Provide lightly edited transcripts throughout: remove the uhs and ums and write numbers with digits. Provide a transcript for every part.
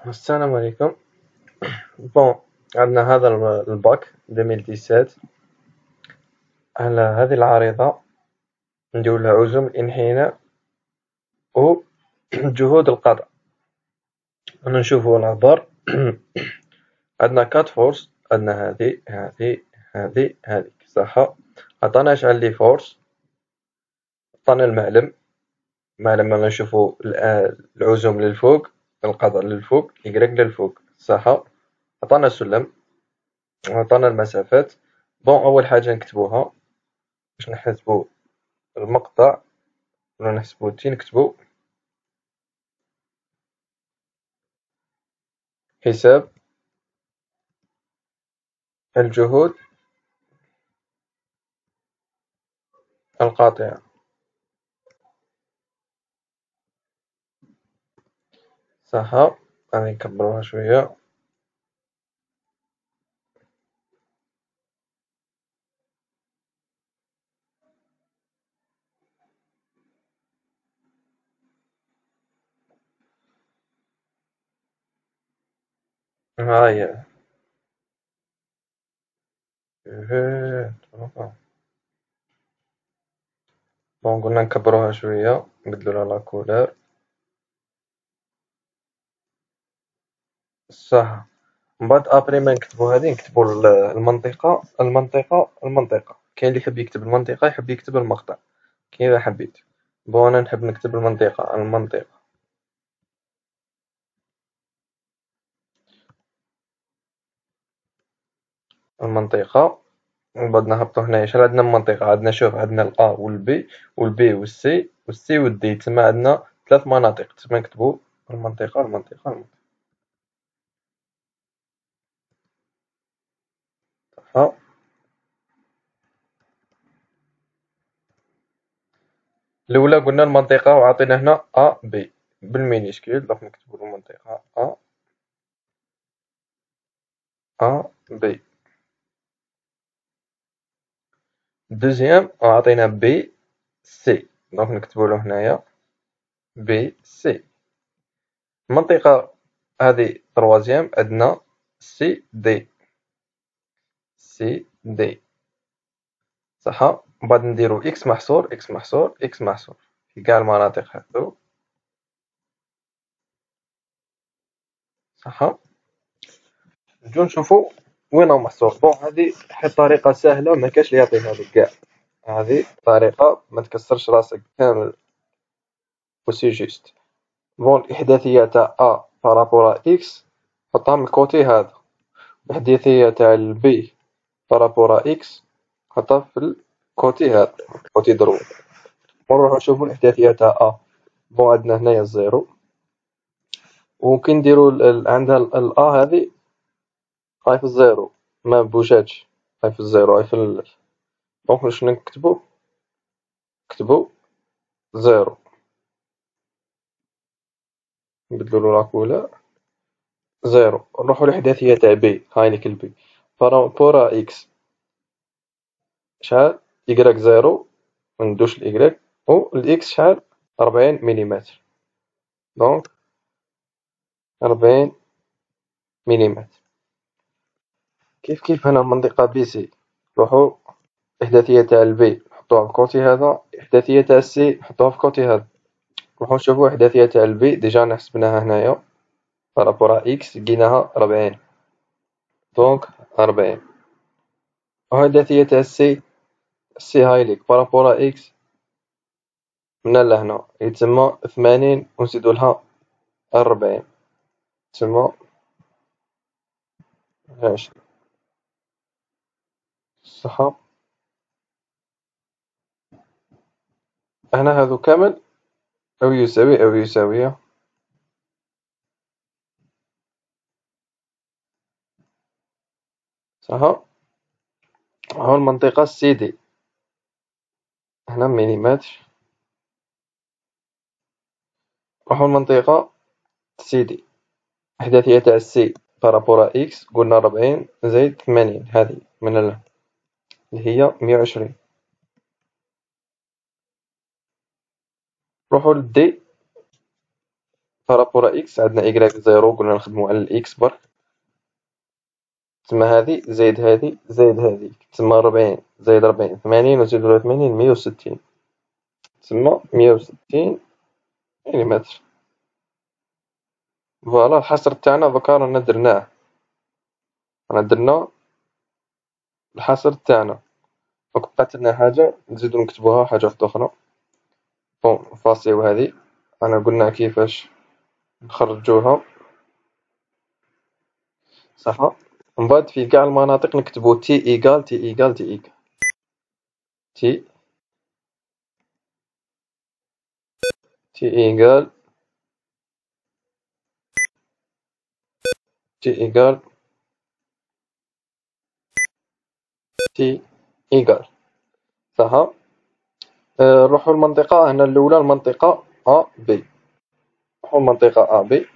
السلام عليكم. بون، عندنا هذا الباك 2017. على هذه العريضة نديرو لها عزوم الانحناء و جهود القضاء. أنا نشوفو العبار. عندنا كات فورس، عندنا هذه صح. عطانا شحال لي فورس، عطانا المعلم. أنا نشوفو العزوم للفوق، القضاء للفوق، إكغيك للفوق صح. عطانا السلم، عطانا المسافات. بون، أول حاجة نكتبوها باش نحسبو المقطع، ولا نحسبو نكتبو حساب الجهود القاطعة صح. غادي نكبروها شوية. ها هي. بون، قلنا نكبروها شوية، نبدلو لها لا كولور صح. من بعد ابري ما نكتبو هادي نكتبو المنطقة. كاين اللي يحب يكتب المنطقة، يحب يكتب المقطع، كيما حبيت. بون، أنا نحب نكتب المنطقة. ومن بعد نهبطو هنايا. شحال عندنا من منطقة؟ عندنا، شوف، عندنا الأ والبي والبي والسي والدي، تما عندنا 3 مناطق. تما نكتبو المنطقة. ها، الأولى قلنا المنطقة وعطينا هنا أ بي بالمينيسكيل، دونك نكتبو المنطقة أ بي. دوزيام عطينا بي سي، دونك نكتبولو هنايا بي سي. المنطقة هادي تروازيام عندنا سي دي صح. من بعد نديرو إكس محصور في قاع المناطق هادو صح. نجو نشوفو وين هو محصور. بون، هادي واحد طريقة ساهلة مكاش لي يعطيها لك قاع. هذه طريقة ما تكسرش راسك كامل و سي جوست. بون، الإحداثية تاع أ بارابور إكس حطها من الكوتي هذا، الإحداثية تاع البي بارابور إكس حطها في الكوتي هذا، كوتي دروك. ونروحو نشوفو الإحداثية تاع أ. بون، عندنا هنايا الزيرو، وكي نديرو عندها الأ هذي هاي في الزيرو، ما بوجاتش، هاي في الزيرو، هاي في دونك واش نكتبو زيرو، نبدلو لا كولور زيرو. نروحو للإحداثية تاع بي، هاي ليك البي بارا إكس شحال؟ إكغيك زيرو، مندوش الإكغيك، و الإكس شحال؟ 40 مليمتر، دونك 40 مليمتر. كيف هنا المنطقة بي سي، نروحو الإحداثية تاع البي نحطوها في كوتي هذا، الإحداثية تاع السي نحطوها في كوتي هذا. نروحو نشوفو الإحداثية تاع البي، ديجا حسبناها هنايا بارابور إكس لقيناها 40، دونك 40. وإحداثية تاع السي هايليك بارابور إكس من هنا لهنا يتسمى 80 ونزيدولها 40، تسمى 20 صح. هنا هادو كامل أو يساوي أو يساوية صح. هو المنطقة سي دي هنا مليمتر. وهو المنطقة سي دي، إحداثية تاع السي بارابور إكس قلنا 40 زائد 80، هذه من اللي هي 120. نروحو للدي بارابور اكس عندنا إيكغيك زيرو، قلنا نخدمو على الإكس برك، تسمى هادي زايد هادي زايد هادي، تسمى 40 زايد 40 80 وزيدو 80 160، تسمى 160 مليمتر. فوالا الحصر تاعنا دوكا رانا درناه، رانا درنا الحصر تاعنا، دونك بقات لنا حاجة نزيدو نكتبوها حاجة وحدوخرى. بون نفاصيو هادي، أنا قلنا كيفاش نخرجوها صح. من بعد في قاع المناطق نكتبو تي إيكال تي إيكال تي إيكال تي تي إيكال تي إيكال تي إيكال صح. نروحو المنطقة هنا الأولى، المنطقة أ بي، نروحو المنطقة أ بي،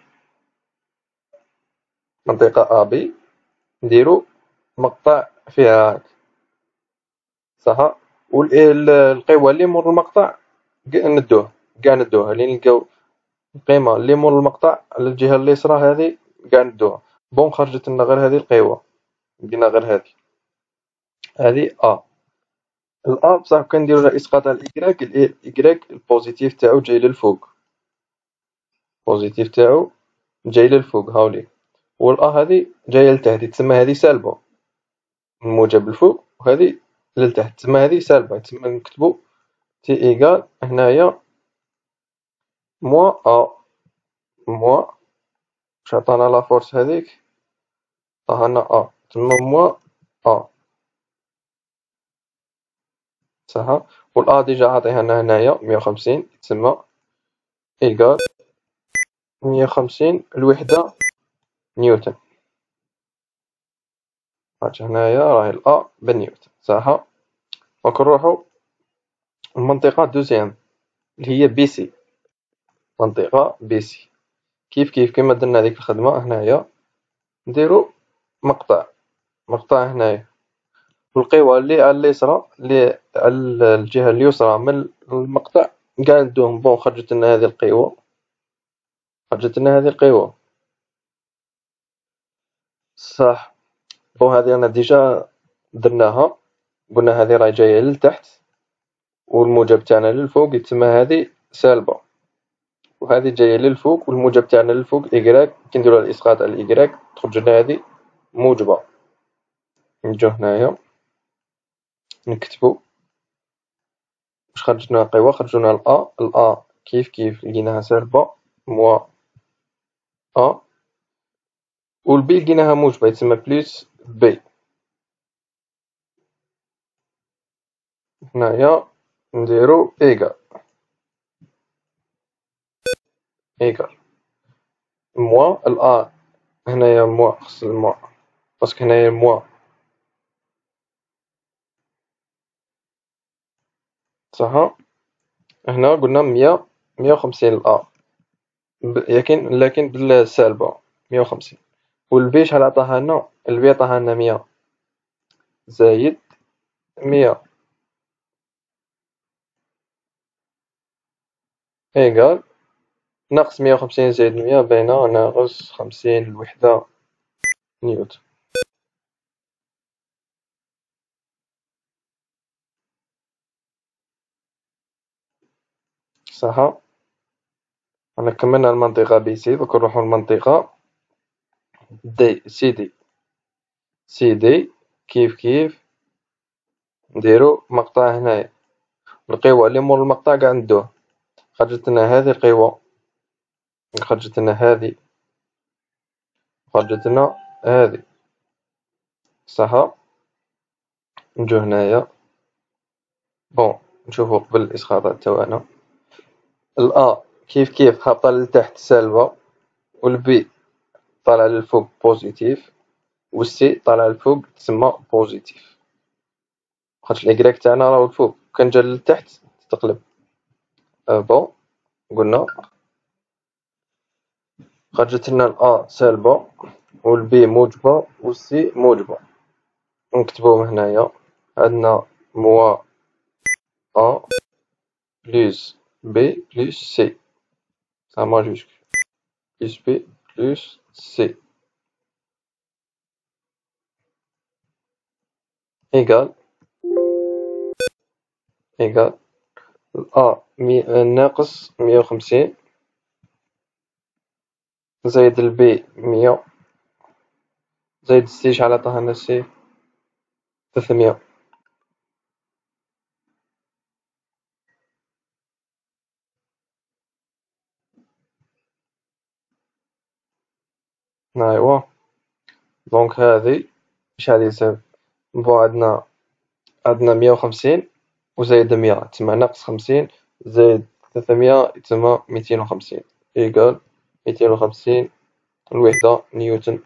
منطقة أ بي نديرو مقطع فيها هاك صح. القوى اللي مور المقطع ندوه قاع ندوها، اللي نلقاو القيمة اللي مور المقطع على الجهة اليسرى هذه قاع ندوها. بون خرجت لنا غير هذه القوة، لقينا غير هذه أ. الأ بصح كنديرو لها إسقاط على الإكراك، الإكراك البوزيتيف تاعو جاي للفوق، البوزيتيف تاعو جاي للفوق هاوليك، والأ هذه جاية لتحت تسمى هذه سالبة، الموجب للفوق وهذه للتحت تسمى هذه سالبة، تسمى نكتبو تي إيكال هنايا موا أ، موا واش عطانا لافورس هذيك، عطانا أ تسمى موا أ صح. والأ ديجا عاطيها هنايا 150 تسمى إيكال 150 الوحدة نيوتن، هاك هنايا راهي الأ بالنيوتن صح. دونك نروحو المنطقة دوزيام اللي هي بي سي، منطقة بي سي كيف كيما درنا هذيك الخدمة هنايا نديرو مقطع، مقطع هنايا، والقوى اللي على اليسرى اللي على الجهة اليسرى من المقطع قاع ندوهم. بون خرجت لنا هذه القوة، خرجت لنا هذه القوة صح. بون هذه أنا ديجا درناها، قلنا هذه راهي جاية للتحت والموجب تاعنا للفوق، يتسمى هذه سالبة، وهذه جاية للفوق والموجب تاعنا للفوق إيكغيك، كي نديرو الإسقاط على الإيكغيك تخرج لنا هذه موجبة. نجو هنايا نكتبو واش خرجت لنا قوة، خرج لنا الأ، الأ كيف لقيناها سالبة موا أ، والبي لقيناها موجبة يتسمى بليس بي. هنايا نديرو إيكال موا الأ، هنايا موا خص الموا باسكو هنايا موا صح. هنا قلنا 150 الأ لكن بالسالبة 150، والبي شحال عطاها لنا، البي عطاها لنا 100 زايد 100 إيكال ناقص 150 زايد 100 باينة ناقص 50 الوحدة نيوتن صح. أنا كملنا المنطقة بي سي، دوك نروحو للمنطقة دي سي دي كيف نديرو مقطع هنايا، القوى اللي مور المقطع قاع ندوه، خرجت لنا هذه القوة، خرجت لنا هذه، خرجت لنا هذه صح. نجو هنايا بون نشوفو قبل الإسقاطات تاعنا، الأ كيف هابطة لتحت سالبة، والبي طالعة للفوق بوزيتيف، والسي طالعة للفوق تسمى بوزيتيف، خاطش الإكراك تاعنا راهو الفوق كان جا لتحت تقلب. بون قلنا خرجت لنا الأ سالبة والبي موجبة والسي موجبة، نكتبوهم هنايا عندنا موا أ بليس بي بليس سي، سا ماجيسكول plus B plus C égale A ناقص 150 زايد البي 100 زايد السي شحال عطاها لنا السي 300. ايوا دونك هذه شحال يساوي بون عندنا 150 وزايد 100 تسمى ناقص 50 زايد 300 تسمى 250 إيكال 250 الوحدة نيوتن.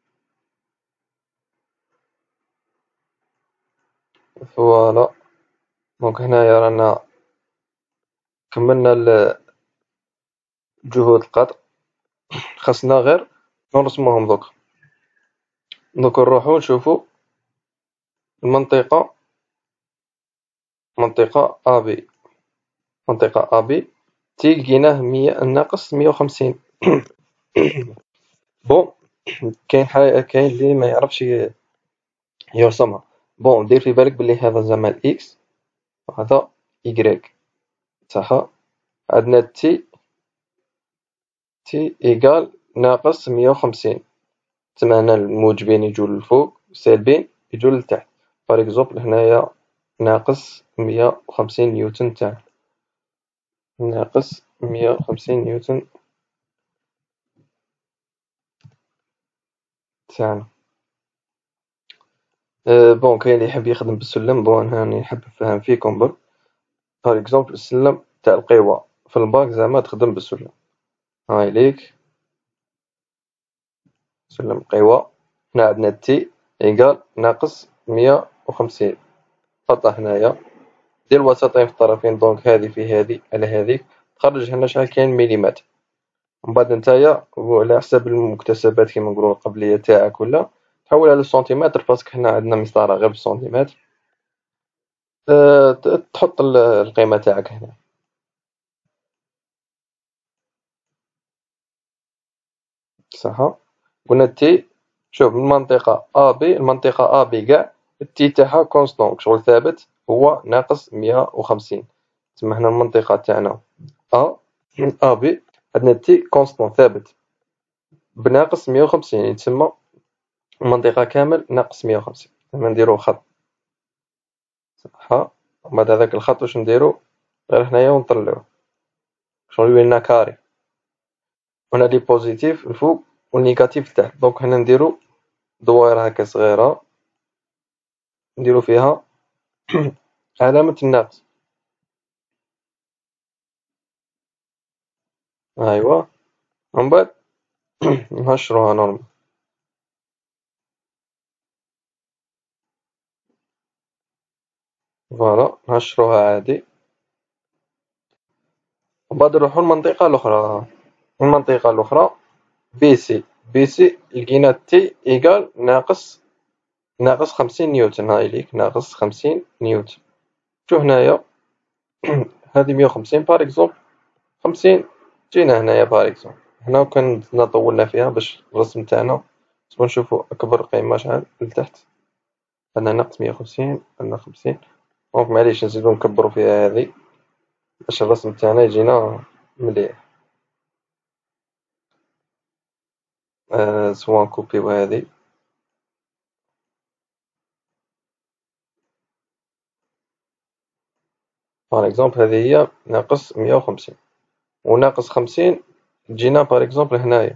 فوالا دونك هنايا رانا كملنا جهود القطع، خاصنا غير نرسموهم دوك نروحو نشوفو المنطقة منطقة AB منطقة AB تي لقيناه ناقص 150. بون كاين اللي ما يعرفش يرسمها. بون دير في بالك بلي هذا زعما الإكس وهذا إيكغيك صح. عندنا تي إيكال ناقص 150 تما هنا الموجبين يجو للفوق والسالبين يجو للتحت. باغ اكزومبل هنايا ناقص 150 نيوتن تاعنا ناقص 150 نيوتن تاعنا. بون كاين اللي يحب يخدم بالسلم. بون أنا راني نحب نفهم فيكم برك. باغ اكزومبل السلم تاع القوى في الباك زعما تخدم بالسلم. هاي ليك سلم قوى. هنا عندنا تي إيكال ناقص 150 حطها هنايا دير وسطين في الطرفين دونك هذه في هذه على هذيك تخرج هنا شحال كاين مليمتر. ومن بعد نتايا على حساب المكتسبات كيما نقولوا القبلية تاعك ولا تحولها للسنتيمتر باسكو حنا عندنا مسطرة غير بالسنتيمتر. تحط القيمة تاعك هنا صح. قلنا تي شوف من المنطقة A B المنطقة A B كاع التي تاعها كونستون شغل ثابت هو ناقص 150. تسمى هنا المنطقة تاعنا A من A B عندنا تي كونستون ثابت بناقص 150 يتسمى المنطقة كامل ناقص 150. تما نديرو خط صح. ومن بعد هذاك الخط واش نديرو غير هنايا ونطلعوه شغل يولي لنا كاري. هنا لي بوزيتيف الفوق والنيجاتيف تحت دونك هنا نديرو دوائر هكا صغيرة نديرو فيها علامة الناقص. أيوا ومن بعد نهشروها نورمال. فوالا نهشروها عادي. ومن بعد نروحو للمنطقة الأخرى. المنطقة الأخرى بي سي لقينا تي إيكال ناقص 50 نيوتن. هاي ليك ناقص 50 نيوتن. شو هنايا هذه 150 باغ اكزومبل 50 جينا هنايا باغ اكزومبل هنا وكان طولنا فيها باش الرسم تاعنا نشوفو أكبر قيمة شحال لتحت. عندنا ناقص 150 عندنا 50 دونك معليش نزيدو نكبرو فيها هذه باش الرسم تاعنا يجينا مليح. سوا نكوبيو هذه باغ اكزومبل هذه هي ناقص 150 وناقص 50 تجينا باغ اكزومبل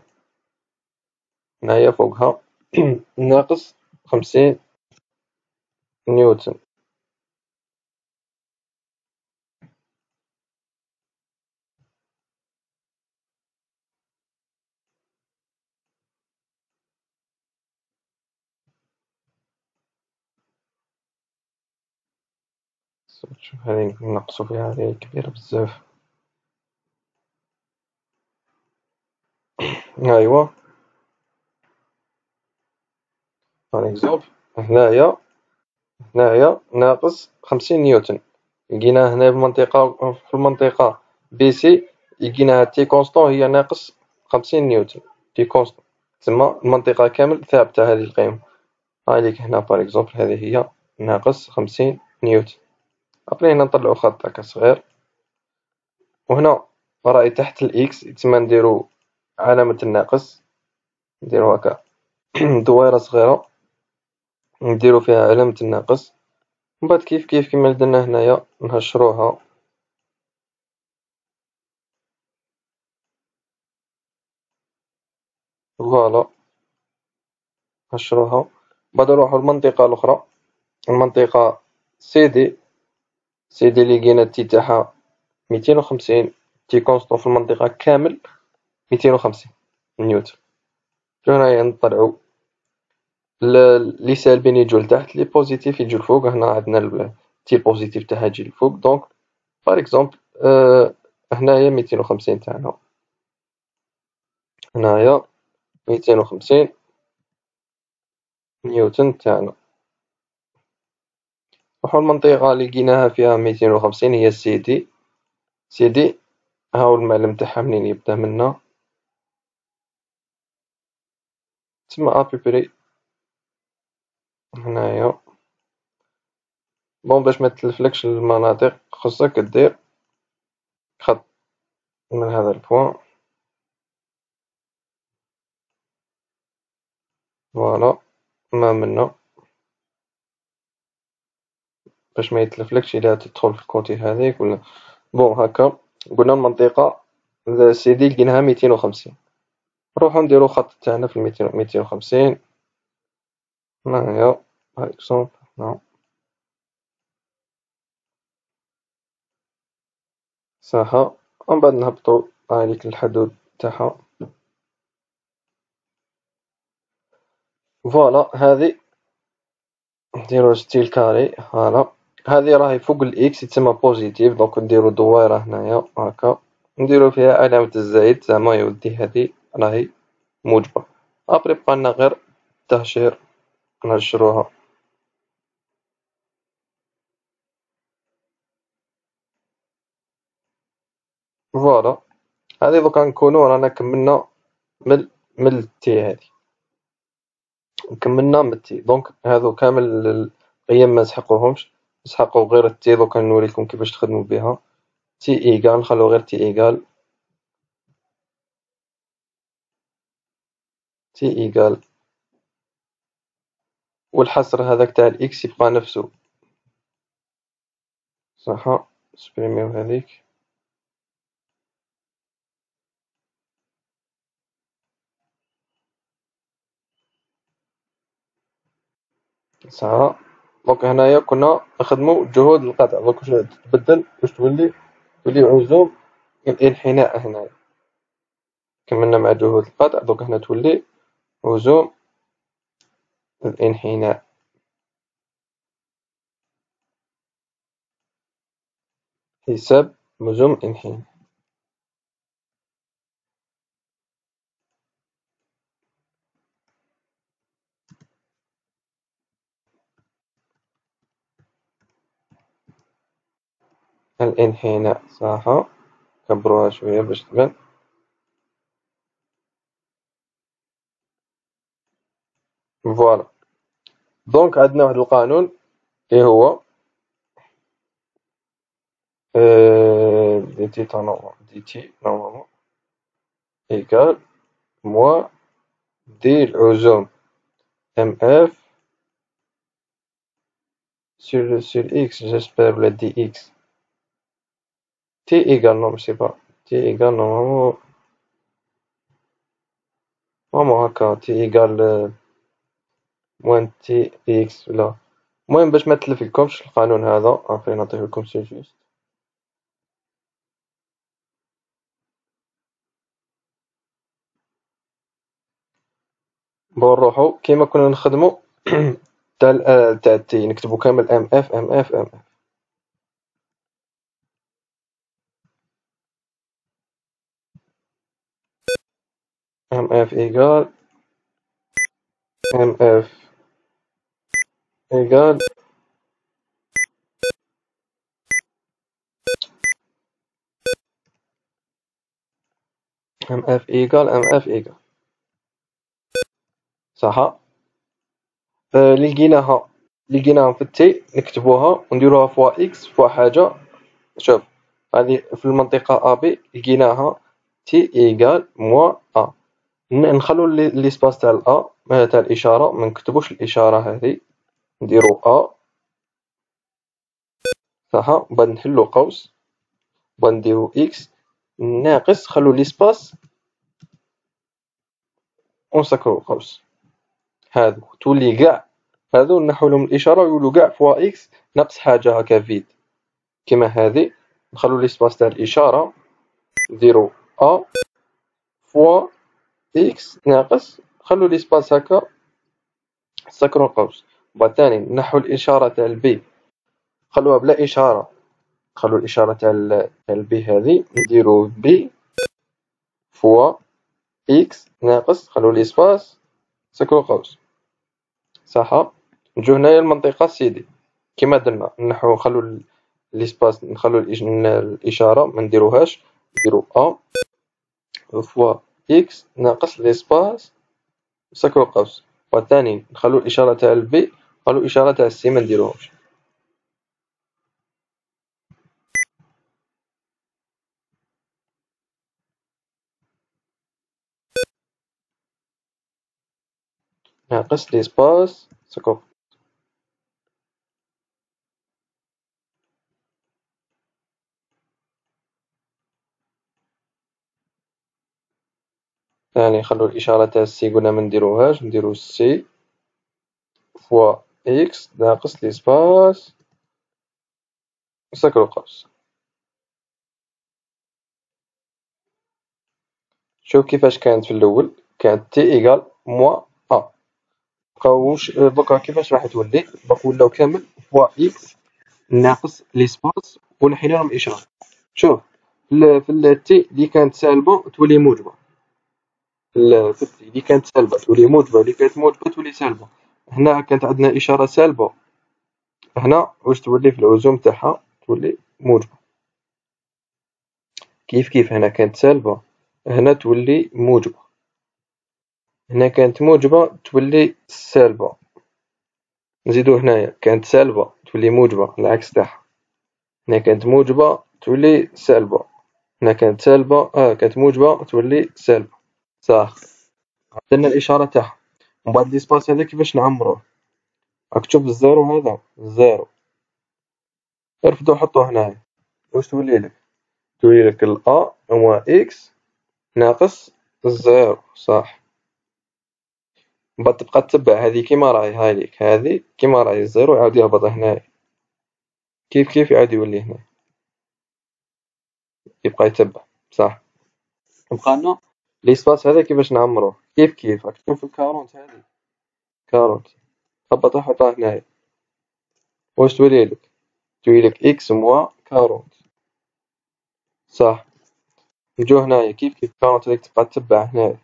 هنايا فوقها ناقص 50 نيوتن. شوف هذه نقصو فيها هذه كبيرة بزاف. أيوا باغ اكزومبل هنايا ناقص 50 نيوتن لقيناه هنا في المنطقة بي سي لقيناها تي كونستون هي ناقص 50 نيوتن تي كونستون، تسمى المنطقة كامل ثابتة هذه القيمة. هايليك هنا باغ اكزومبل هذه هي ناقص 50 نيوتن. ابري هنا نطلعو خط هكا صغير، وهنا راهي تحت الإكس تسمى نديرو علامة الناقص، نديرو هكا دويرة صغيرة نديرو فيها علامة الناقص، ومن بعد كيف كيف كيما درنا هنايا نهشروها فوالا، نهشروها. بعد نروحو للمنطقة الأخرى، المنطقة سي دي لي لقينا التي تاعها 250 تي كونستون في المنطقة كامل 250 نيوتن. هنايا نطلعو لي سالبين يجو لتحت، لي بوزيتيف يجو الفوق. هنا عندنا تي بوزيتيف تاعها تجي الفوق، دونك باغ اكزومبل هنايا 250 تاعنا، هنايا 250 نيوتن تاعنا. نروحو المنطقة اللي لقيناها فيها 250 هي سي دي هاو المعلم تاعها منين يبدا منا، تسمى ابيبري هنايا. بون باش متلفلكش المناطق خصك دير خط من هذا البوان، فوالا ما منا باش ما يتلفلكش إلا تدخل في الكوتي هذيك ولا. بون هكا قلنا المنطقة سي دي لقيناها 250، نروحو نديرو خط تاعنا في 250 هنايا باغ اكزومبل هنا ساحة، ومن بعد نهبطو هاذيك الحدود تاعها. فوالا هذي نديرو ستيل كاري، فوالا هذي راهي فوق الإكس يتسمى بوزيتيف، دونك نديرو دويرة هنايا هاكا نديرو فيها علامة الزايد زعما يودي هذي راهي موجبة. ابري بقالنا غير التهشير نهشروها. فوالا هذي دوكا نكونو رانا كملنا من من التي هذي، كملنا من التي، دونك هذو كامل القيم ما نسحقوهمش، نسحقو غير التي. دوكا نوريكم كيفاش تخدمو بها. تي ايكال نخلو غير تي ايكال، تي ايكال والحصر هذاك تاع الاكس يبقى نفسه صح. سبريميو هذيك صح. دونك هنايا كنا نخدمو جهود القطع، دونك واش تتبدل واش تولي عزوم الانحناء هنايا. كملنا مع جهود القطع، دونك هنا تولي عزوم الانحناء، حساب لزوم الانحناء. الانحناء صح، كبروها شوية باش تبان. فوالا دونك عندنا واحد القانون اللي هو دي تي نورمالمون ايكال موان دي العزوم ام اف sur x j'espère ولا دي اكس تي ايكال نو ماشي با تي ايكال نورمالمون هكا تي ايكال موان تي اكس ولا. المهم باش ما تلفلكمش القانون هذا ابري نعطيه لكم سي جوست. بون نروحو كيما كنا نخدمو تاع تي نكتبو كامل ام اف ام اف ام اف. ام اف ايكال ام اف ايكال ام اف ايكال ام اف ايكال صح. اللي لقيناهم في التي نكتبوها ونديروها فوا اكس فوا حاجة. شوف هذه في المنطقة ا بي لقيناها تي ايكال موا ا. نخلو ليسباس تاع الا تاع الاشارة منكتبوش الاشارة هذه نديرو ا صح. وبعد نحلو قوس وبعد نديرو اكس ناقص خلو ليسباس ونسكرو قوس. هادو تولي كاع هادو نحولهم الاشارة ويولو كاع فوا اكس ناقص حاجة هكا فيد كيما هذه. نخلو ليسباس تاع الاشارة نديرو ا فوا اكس ناقص خلو ليسباس هكا سكرو قوس. وبعد ثاني نحو الاشارة تاع البي خلوها بلا اشارة. خلو الاشارة تاع البي هذه نديرو بي فوا اكس ناقص خلو ليسباس سكرو قوس صح. نجو هنايا المنطقة سيدي كيما درنا نحو نخلو ليسباس نخلو الاشارة منديروهاش نديرو ا فوا اكس ناقص ليسباس سكرو قوس. والثاني نخلو الاشارة تاع البي نخلو الاشارة تاع السي منديروهمش. ناقص ليسباس سكوب. ثاني نخلو الإشارة تاع السي قلنا منديروهاش نديرو سي فوا إكس ناقص ليسباس سكرو قوس. شوف كيفاش كانت في الأول كانت تي إيكال موا أ. بقاوش دوكا كيفاش راح تولي باق ولاو كامل فوا إكس ناقص ليسباس ونحينا إشارة. شوف في التي اللي كانت سالبة تولي موجبة. في التي اللي كانت سالبة تولي موجبة اللي كانت موجبة تولي سالبة. هنا كانت عندنا إشارة سالبة هنا واش تولي في العزوم تاعها تولي موجبة. كيف هنا كانت سالبة هنا تولي موجبة. هنا كانت موجبة تولي سالبة. نزيدو هنايا كانت سالبة تولي موجبة العكس تاعها. هنا كانت موجبة تولي سالبة. هنا كانت سالبة كانت موجبة تولي سالبة صح. عندنا الإشارة تاعها. ومن بعد ليسباس هذا كيفاش نعمروه راك تشوف الزيرو هذا الزيرو ارفدو حطوه هنايا واش توليلك توليلك الأ هو إكس ناقص الزيرو صح. من بعد تبقى تتبع هذه كيما راهي هايليك هذه كيما راهي الزيرو يعاود يهبط هنايا كيف يعاود يولي هنا يبقى يتبع صح. بقى لنا ليسباس هذا كيفاش نعمروه كيف راك تشوف الكارونت هذه كارونت هبطها حطها هنايا واش توليلك توليلك إكس موا كارونت صح. نجو هنايا كيف كارونت هذيك تبقى تتبع هنايا.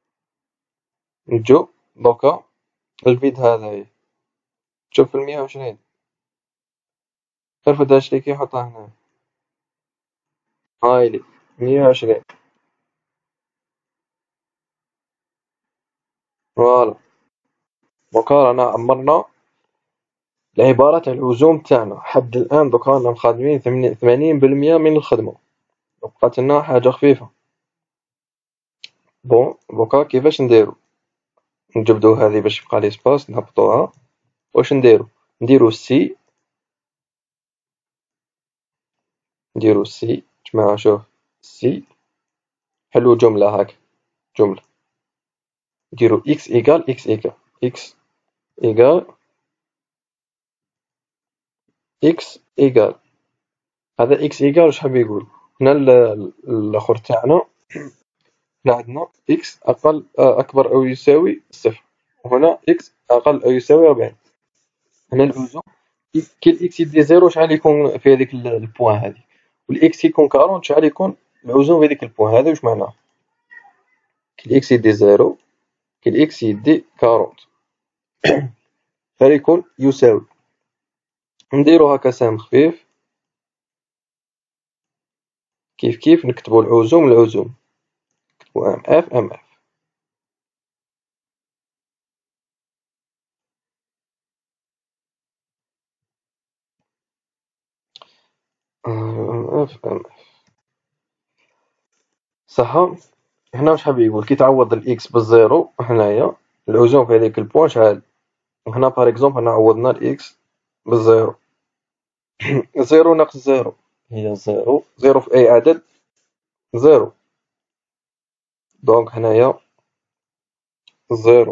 نجو دوكا الفيد هذا تشوف 120 ارفد هادشي كي حطها هنا هايلي 120 فوالا. دوكا رانا عمرنا العبارة تاع العزوم تاعنا حد الآن دوكا رانا مخادمين 80% من الخدمة بقاتلنا حاجة خفيفة. بون دوكا كيفاش نديرو نجبدو هذه باش يبقى ليسباس نهبطوها واش نديرو سي جماعة شوف سي حلو جملة هاك جملة نديرو إكس إيكال إكس إيكال هذا إكس إيكال واش حاب يقول هنا الآخر تاعنا هنا عندنا إكس أقل أكبر أو يساوي صفر وهنا إكس أقل أو يساوي 40. هنا العزوم كي الإكس يدي زيرو شحال يكون في هذيك البوان هذيك والإكس يكون 40 شحال يكون العزوم في هذيك البوان هذا واش معناه كي الإكس يدي زيرو كي الإكس يدي 40 شحال يكون يساوي. نديرو هكا سهم خفيف كيف نكتبو العزوم و ام اف ام اف. ام اف ام اف. صح. هنا واش حاب يقول؟ كي تعوض الاكس بالزيرو هنايا العزوم في هذيك البوان شحال؟ وهنا باغ اكزومبل هنا عوضنا الاكس بالزيرو. زيرو ناقص زيرو هي زيرو، زيرو في اي عدد زيرو، دونك هنايا زيرو.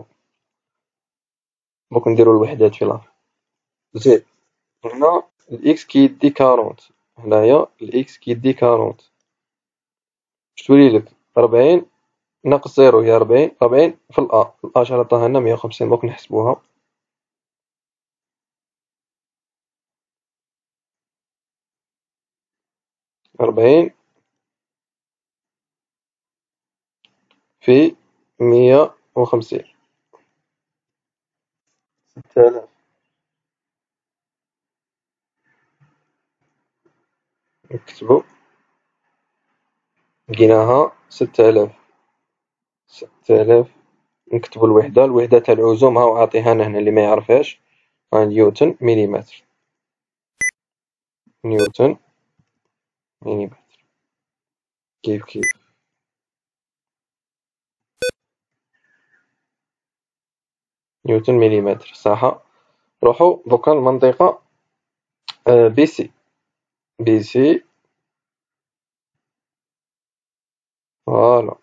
دوك نديرو الوحدات في الآخر. زيد هنا الإكس كيدي كارونت، هنايا الإكس كيدي كارونت، واش توليلك؟ 40 ناقص زيرو هي 40، 40 في الأ، الأ شحال عطاها لنا؟ 150. دوك نحسبوها. 40 في 150 6000. نكتبو لقيناها 6000. 6000. نكتبو الوحدة، الوحدة تاع العزوم هاو عاطيها لنا هنا اللي ما يعرفهاش، نيوتن مليمتر. نيوتن مليمتر. كيف كيف. نيوتن مليمتر صح. روحو دوكا المنطقة بي سي. بي سي فوالا.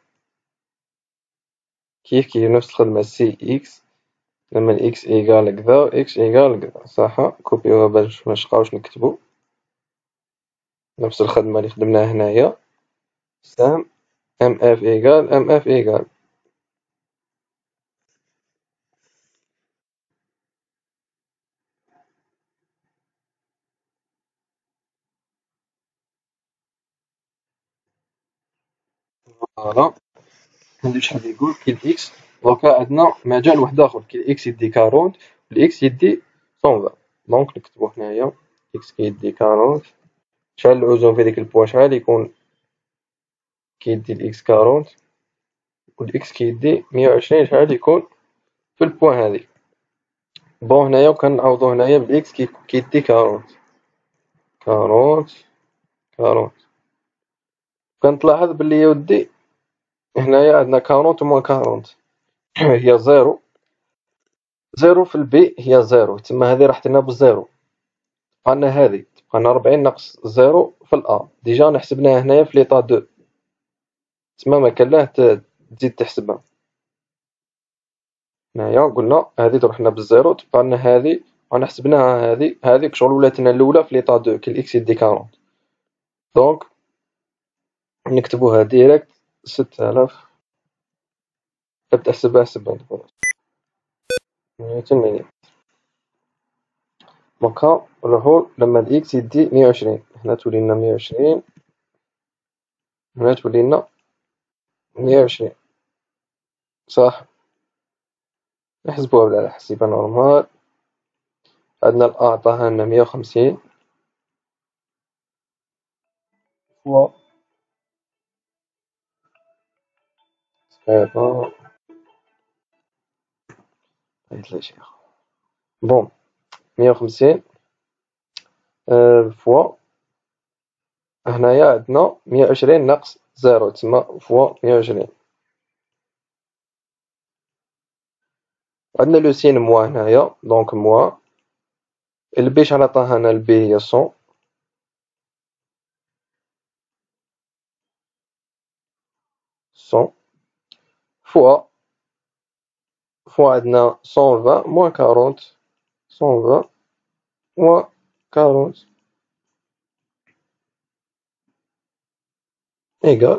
كيف كيف نفس الخدمة سي اكس، لما الاكس ايكال كذا اكس ايكال كذا صح. كوبيوها باش منبقاوش نكتبو نفس الخدمة اللي خدمناها هنايا. سام ام اف ايكال ام اف ايكال. فوالا. هادي شحال يقول؟ كي الاكس دوكا عندنا مجال واحد اخر، كي الاكس يدي 40 والاكس يدي 120. دونك نكتبو هنايا اكس كيدي 40. شحال العزوم في ديك البوا؟ شحال يكون كيدي الاكس 40 والاكس كيدي 120؟ شحال يكون في البوان هذيك؟ بون هنايا وكنعوضو هنايا بالاكس كيدي 40. 40 40. كنتلاحظ بلي يا ودي هنايا عندنا 40 و موان 40 هي زيرو. زيرو في البي هي زيرو، تما هذه راحت لنا بالزيرو. بقالنا هذه تبقى لنا 40 ناقص زيرو في الأ، ديجا نحسبناها هنايا في ليطا دو، تما مكانلاه تزيد تحسبها. هنايا قلنا هذه تروح لنا بالزيرو، تبقى لنا هذه وحسبناها هذيك شغل ولات لنا الأولى في ليطا دو كي الإكس يدي 40. دونك نكتبوها ديريكت 6000. تبدأ حسبها نيوتن ملي. دونكا نروحو لما الإكس يدي 120، هنا تولي لنا 120، هنا تولي لنا 120 صح. نحسبوها بلا حسيبة نورمال. عندنا الأ عطاها لنا 150 فوا صفيفر. عيطلي شيخ. بون 150 فوا هنايا عندنا 120 ناقص زيرو، تسمى فوا 120. عندنا لو سين موا هنايا، دونك موا البي شحال عطاها لنا؟ البي هي 100. 100 فوا عندنا 120 موان 40. 120 موان 40 ايكال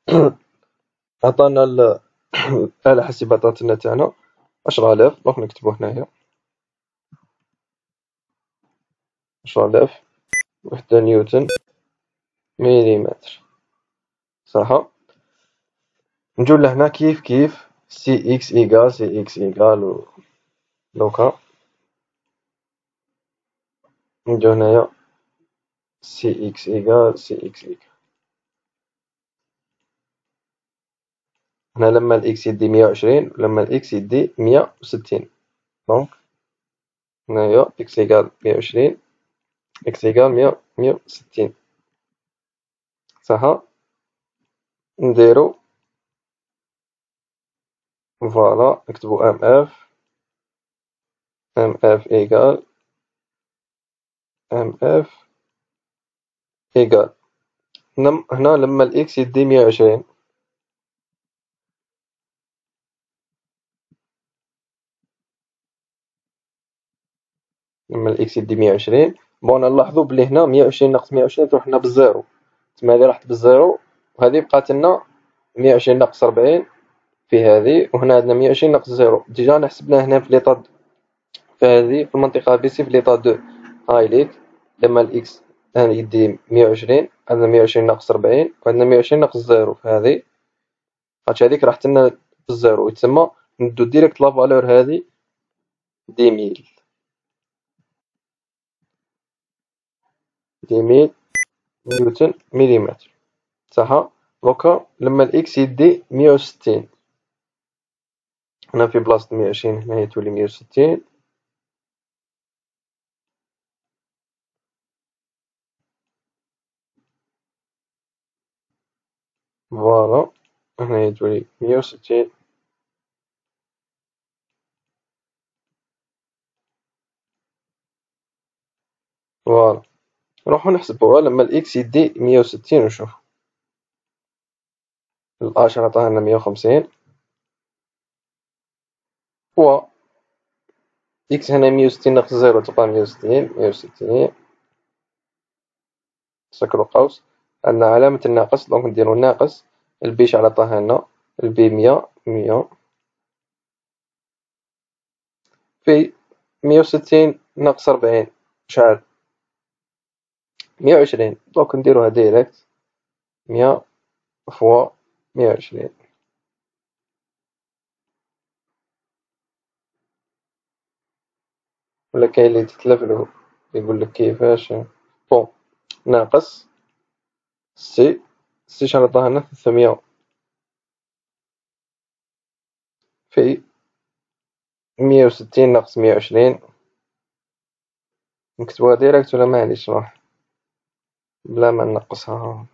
عطانا الآلة الحاسبة عطاتنا تاعنا 10000. دونك نكتبو هنايا 10000 وحدة نيوتن مليمتر صح. نجو لهنا كيف كيف سي اكس ايكال سي اكس ايكال دوكا نجو هنايا سي اكس ايكال سي اكس ايكال. هنا لما الإكس يدي 120 ولما الإكس يدي 160. دونك هنايا إكس إيكال 120 إكس إيكال 160. صح. نديرو فوالا نكتبو ام اف إيكال ام اف إيكال هنا لما الإكس يدي 120 لما الإكس يدي 120 بون نلاحظو بلي هنا 120 ناقص 120 تروح لنا بالزيرو، تما هادي راحت بالزيرو وهادي بقات لنا 120 ناقص 40 في هذه، وهنا عندنا 120 ناقص زيرو. ديجا أنا حسبناه هنا في ليطا في هذه في المنطقة بي سي في ليطا دو. هاي ليك لما الإكس يدي 120 عندنا 120 ناقص 40 وعندنا 120 ناقص زيرو في هذه، خاطش هذيك راحت لنا بالزيرو يتسمى ندو ديريكت لا فالور هذه 10000 نيوتن مليمتر. صح. دوكا لما الإكس يدي 160 هنا في بلاصة 120 هنايا تولي 160. فوالا هنايا تولي 160. فوالا نروحو نحسبوها لما الإكس يدي 160 ونشوفو. العشرة عطاها لنا 150 و إكس هنا 160 ناقص زيرو تبقى 160 سكرو قوس، عندنا علامة الناقص دونك نديرو ناقص البي عطاها لنا البي 100 في 160 ناقص 40 شحال 120. دونك نديروها ديريكت 100 فوا 120. ولا كاين اللي يتلفلو يقولك كيفاش. بون ناقص سي شحال عطاها لنا 300 في 160 ناقص 120. نكتبوها ديريكت ولا معليش نروح بلا ما نقصها.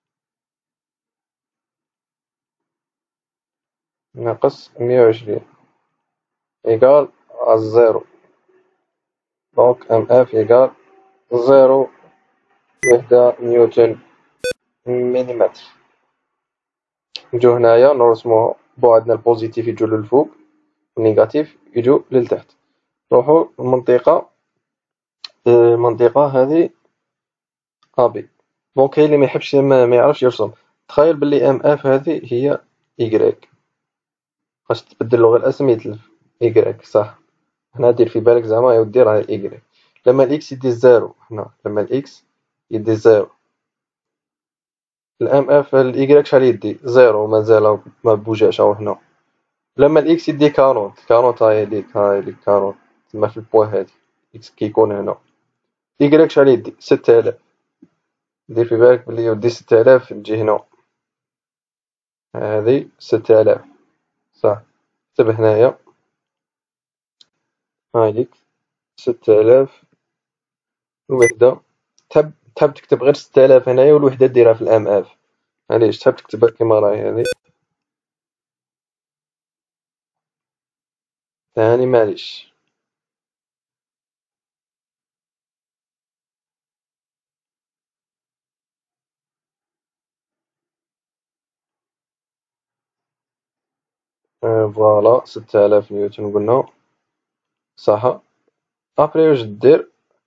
ناقص 120 إيكال زيرو. دونك ام اف إيكال زيرو وحدة نيوتن مليمتر. نجو هنايا نرسموها بون عندنا البوزيتيف يجو للفوق والنيجاتيف يجو للتحت. نروحو المنطقة هذه ابي. بون كاين اللي ميحبش ما يعرفش يرسم. تخيل بلي ام اف هذه هي إيكغيك، فاش تبدلو غير الاسم يتلف إيكغيك صح. هنا دير في بالك زعما يا ودي راه إيكغيك. لما الإكس يدي زيرو هنا لما الإكس يدي زيرو الام اف الإيكغيك شحال يدي زيرو مازال ما بوجاش هو هنا. لما الإكس يدي 40 هاي ليك 40 تما في البوان هادي إكس كيكون هنا إيكغيك شحال يدي 6000. دير في بالك بلي يودي 6000 تجي هنا هذه 6000 صح. كتب هنايا هايليك 6000 الوحدة. تحب تكتب غير 6000 هنايا والوحدة ديرها في الام اف. علاش تحب تكتبها كيما راهي هذه ثاني معليش. فوالا 6000 نيوتن قلنا صح. ابري واش دير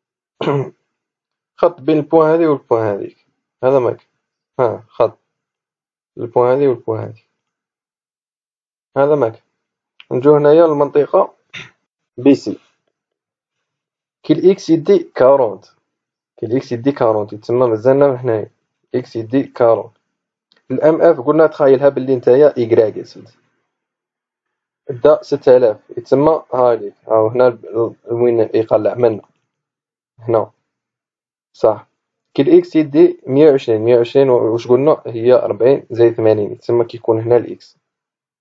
خط بين البوان هذي والبوان هذيك هذا ماك. خط البوان هذي والبوان هذي هذا ماك. نجو هنايا للمنطقة بي سي كي الإكس يدي 40 كي الإكس يدي 40 يتسمى مازالنا هنايا إكس يدي 40. الام اف قلنا تخيلها بلي نتايا إيكغيك يا سيدي دا 6000 يتسمى هايليك هاو هنا وين يقلع منا هنا صح. كي الإكس يدي 120 واش قلنا هي 40 زائد 80 يتسمى كيكون هنا الإكس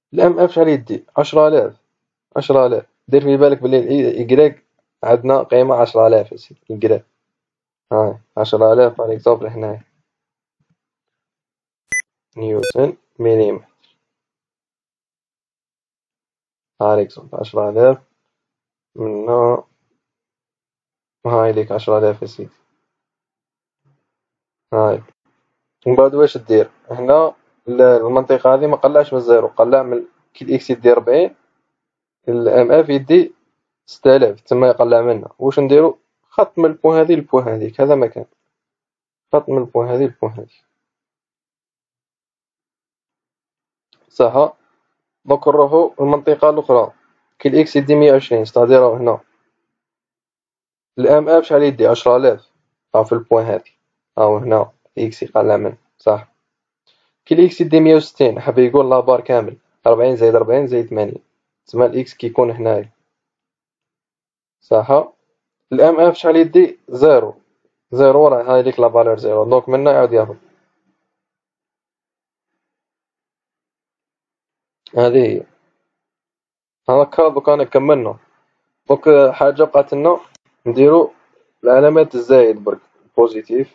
الام اف شحال يدي 10000. 10000 دير في بالك بلي الايكغيك عندنا قيمة 10000 اسيدي ايكغيك. هاي 10000 باغ اكزومبل هنايا نيوتن مليمتر باغ اكزومبل 10000 منا هاي ليك 10000 اسيدي. هاي ومن بعد واش دير هنا المنطقة هذه ما قلعش من الزيرو، قلع من كي الاكس يدي 40 الام اف يدي 6000 تما يقلع منها. واش نديرو خط من البوان هذه للبوان هذيك، هذا مكان خط من البوان هذه للبوان هذيك صح. دونك نروحو للمنطقة الأخرى كي الإكس يدي 120 ستادير هنا الإم إف شحال يدي 10000 ها في البوان هادي هاو هنا إكس يقلع منه صح. كي الإكس يدي 160 حاب يقول لابار كامل 40 زائد 40 زائد 80 تسمى الإكس كيكون هنايا صح. الإم إف شحال يدي زيرو، زيرو راه هاذيك لا فالور زيرو دونك منا يعاود ياخد هذه هي. هاكا دوكا أنا كملنا دونك حاجة بقات لنا نديرو العلامات الزايد برك بوزيتيف.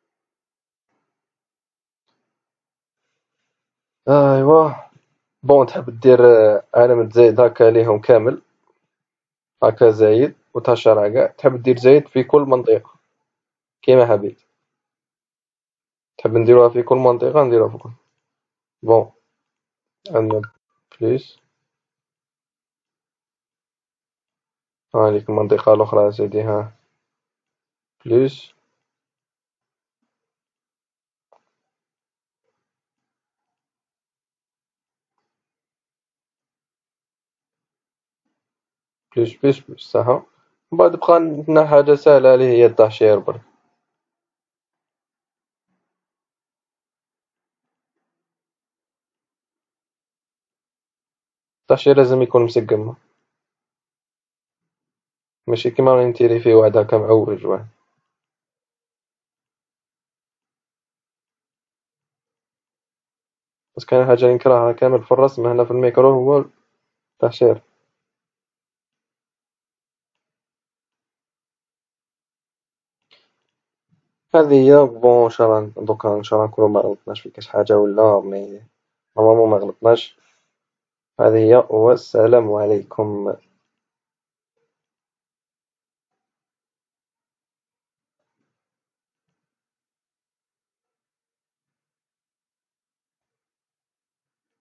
ايوا بون تحب دير علامة زايد هاكا ليهم كامل هاكا زايد وتهشرها قاع، تحب دير زايد في كل منطقة كيما حبيت، تحب نديروها في كل منطقة نديروها في كل. بون عندنا بليس هاذيك المنطقة الأخرى سيدي ها بليس بليس بليس بليس صح. من بعد بقى عندنا حاجة سهلة اللي هي التهشير برك. التهشير لازم يكون مسقم ماشي كيما راني نتيري فيه واحد هاكا معوج واحد. بس كاين حاجة اللي نكرهها كامل في الرسم هنا في الميكرو هو التهشير. هذه هي بون ان شاء الله دوكا ان شاء الله نكونوا ما غلطناش في كاش حاجة ولا مي نورمالمون ما غلطناش. هذه هي والسلام عليكم.